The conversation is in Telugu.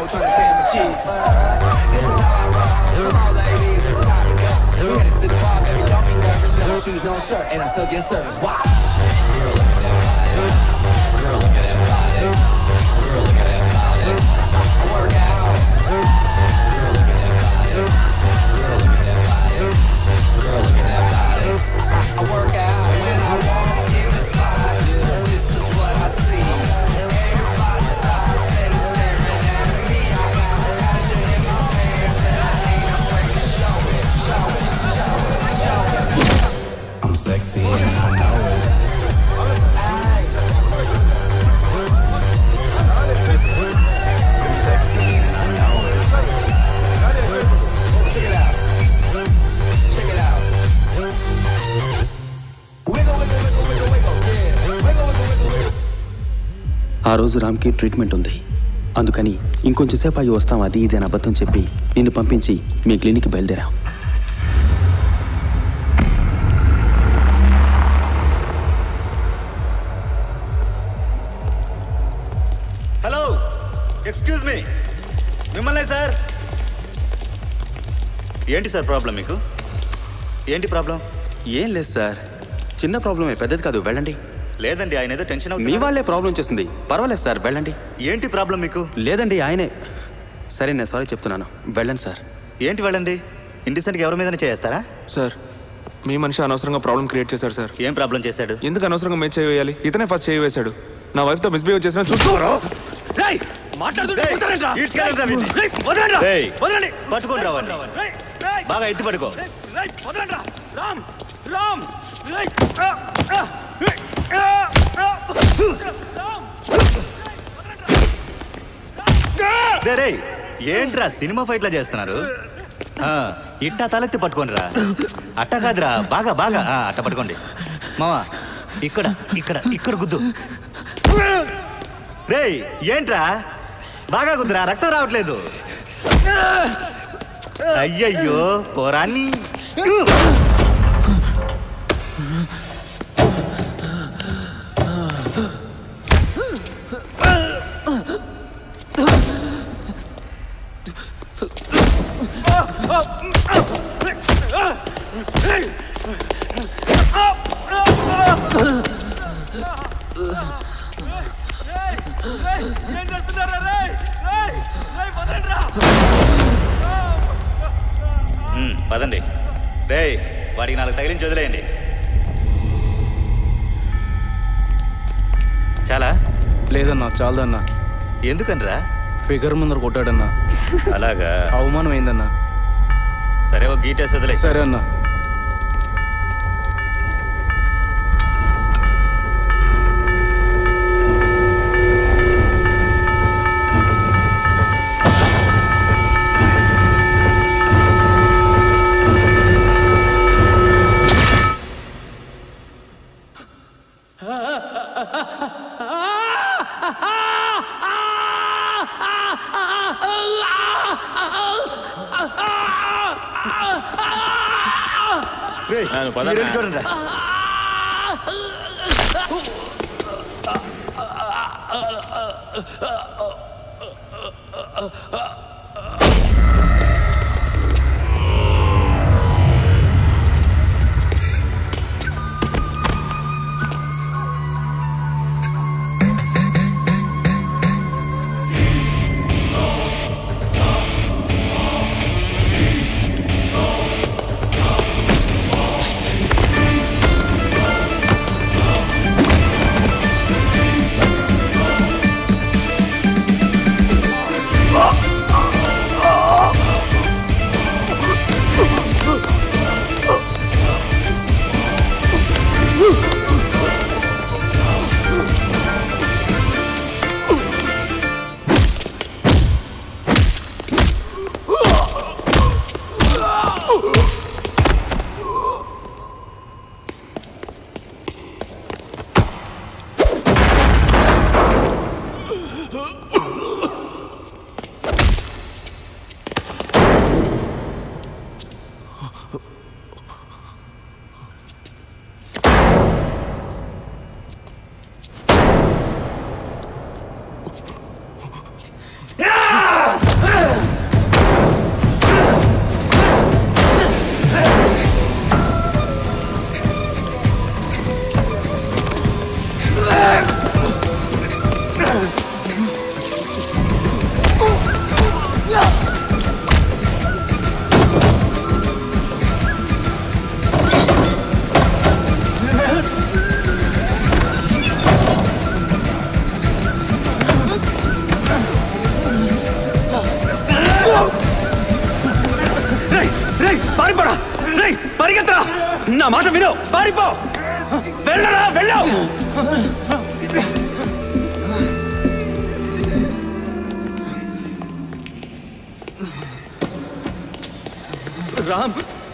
trying to tear my cheeks. This is how I roll. Come on, ladies, it's time to go. We headed to the bar, baby, don't be nervous. No shoes, no shirt, and I still get service. Watch. Girl, look at that body. Girl, look at that body. Girl, look at that body. I work out. Girl, look at that body. Girl, look at that body. Girl, look at that body. I work out when I walk in the spot. This is what I see. Everybody stops and is staring at me. I got passion in my pants and I ain't afraid to show it, show it, show it, show it. I'm sexy and I know it. I'm sexy and I know it. Check it out. Check it out. Wiggle, wiggle, wiggle, wiggle, wiggle, yeah. Wiggle, wiggle, wiggle, wiggle. ఆ రోజు రామ్కి ట్రీట్మెంట్ ఉంది, అందుకని ఇంకొంచెం సేపు అయ్యి వస్తాం అది ఇది అని అబద్ధం చెప్పి నిన్ను పంపించి మీ క్లినిక్కి బయలుదేరాం. హలో, ఎక్స్క్యూజ్ మీ, మిమ్మల్నే సార్. ఏంటి సార్ ప్రాబ్లం మీకు? ఏంటి ప్రాబ్లం? ఏం లేదు సార్, చిన్న ప్రాబ్లమే, పెద్దది కాదు, వెళ్ళండి. లేదండి, ఆయన ఏదో టెన్షన్ అవుతుంది. మీ వాళ్ళే ప్రాబ్లం చేస్తుంది, పర్వాలేదు సార్, వెళ్ళండి. ఏంటి ప్రాబ్లం మీకు? లేదండి, ఆయనే. సరే నేను సారీ చెప్తున్నాను, వెళ్ళండి సార్. ఏంటి వెళ్ళండి? ఇండిసెంట్గా ఎవరి మీదనే చేస్తారా? సార్, మీ మనిషి అనవసరంగా ప్రాబ్లం క్రియేట్ చేశాడు సార్. ఏం ప్రాబ్లం చేశాడు? ఎందుకు అనవసరంగా మేము చేయవేయాలి? ఇతనే ఫస్ట్ చేయవేశాడు. నా వైఫ్తో మిస్బిహేవ్ చేసిన చూసుకోరా. పట్టుకోండి, రావండి, బాగా ఎత్తి పట్టుకో. రే, ఏంట్రా సినిమా ఫైట్లా చేస్తున్నారు? ఇట్టా తలెత్తి పట్టుకోండి రా. అట్ట కాదురా, బాగా బాగా అట్ట పట్టుకోండి. మావా, ఇక్కడ ఇక్కడ ఇక్కడ గుద్దు. రే, ఏంట్రా బాగా గుద్దురా, రక్తం రావట్లేదు. అయ్యయ్యో పోరాన్ని. పదండి. రే, వాడికి 4 తగిలించి వదిలేయండి. చాలా? లేదన్నా, చాలదన్నా. ఎందుకనరా? ఫిగర్ ముందర కొట్టాడన్నా. అలాగా? అవమానం అయిందన్నా. సరే, ఒక గీటేసి వదిలే. సరే అన్నా. పారిపో వెళ్ళరా వెళ్ళు రామ్